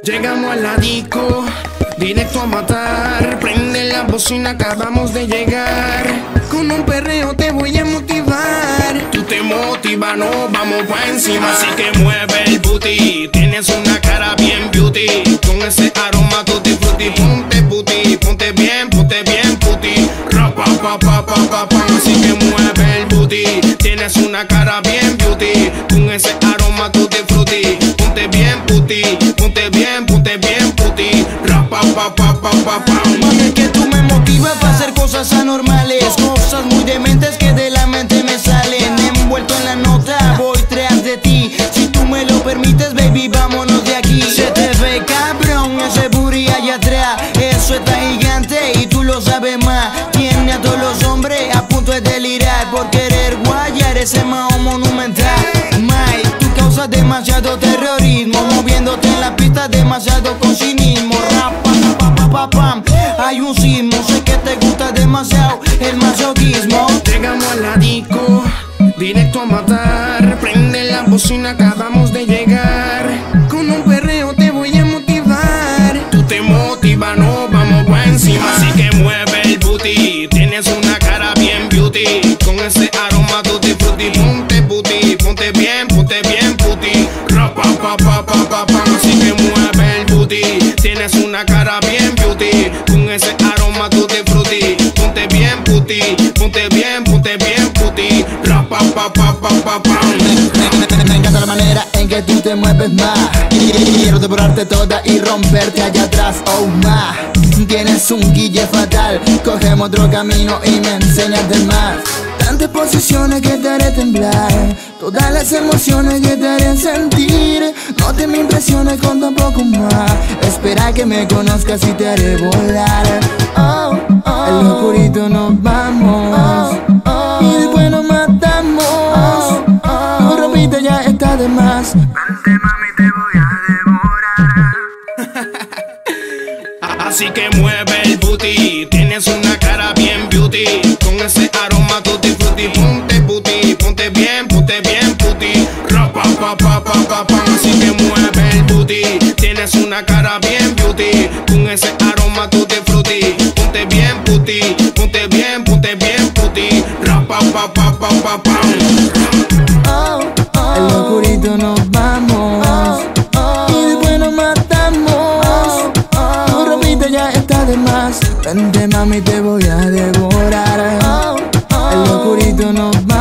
Llegamos a la disco, directo a matar. Prende la bocina, acabamos de llegar. Con un perreo te voy a motivar. Tú te motivas, no, vamos pa' encima. Así que mueve el booty. Tienes una cara bien beauty. Con ese aroma tutti frutti. Ponte booty, ponte bien puti. Rapa pa pa pa pa pa. Así que mueve el booty. Tienes una cara bien beauty. Con ese aroma tutti frutti. Ponte bien puti. Rapa pa pa pa pa pa. Mami, que tú me motivas para hacer cosas anormales, cosas muy dementes que de la mente me salen. Envuelto en la nota, voy tras de ti. Si tú me lo permites, baby, vámonos de aquí. Se te ve cabrón ese booty allá atrás. Eso está gigante y tú lo sabes más. Tiene a todos los hombres a punto de delirar por querer guayar ese mao monumental. Mike, tú causas demasiado terrorismo, moviéndote en la pista demasiado con cinismo. Pam, hay un sismo, sé que te gusta demasiado el masoquismo. Llegamos a la disco, directo a matar. Prende la bocina, acabamos de llegar. Con un perreo te voy a motivar. Tú te motivas, no, vamos pa' encima. Así que mueve el booty. Tienes una cara bien beauty. Con ese aroma tutti frutti. Ponte booty, ponte bien puti. Rapa pa pa pa pa pa. Así que mueve el booty. Tienes una cara bien beauty. Con ese aroma tutti frutti. Ponte bien puti. Rapa pa pa pa pa pa. Me encanta la manera en que tú te mueves más. Quiero devorarte toda y romperte allá atrás, oh ma. Tienes un guille fatal, cogemos otro camino y me enseñas de más. Tantas posiciones que te haré temblar, todas las emociones que te haré sentir. No te me impresiones con tan poco más. Espera que me conozcas y te haré volar. Oh, oh, el oscurito nos vamos, y después nos matamos. Tu ropita ya está de más. Vente mami, te voy a devorar. Así que mueve el booty. Tienes una cara bien beauty. Con ese aroma tutti frutti. Ponte booty, ponte bien puti. Rapa pa pa pa pa pa. Así que mueve el booty. Tienes una cara bien beauty. Con ese aroma tutti frutti. Ponte bien puti. Rapa pa pa pa pa pa. El oscurito nos vamos, y después nos matamos. Tu ropita ya está de más. Vente mami, te voy a devorar. El oscurito nos vamos.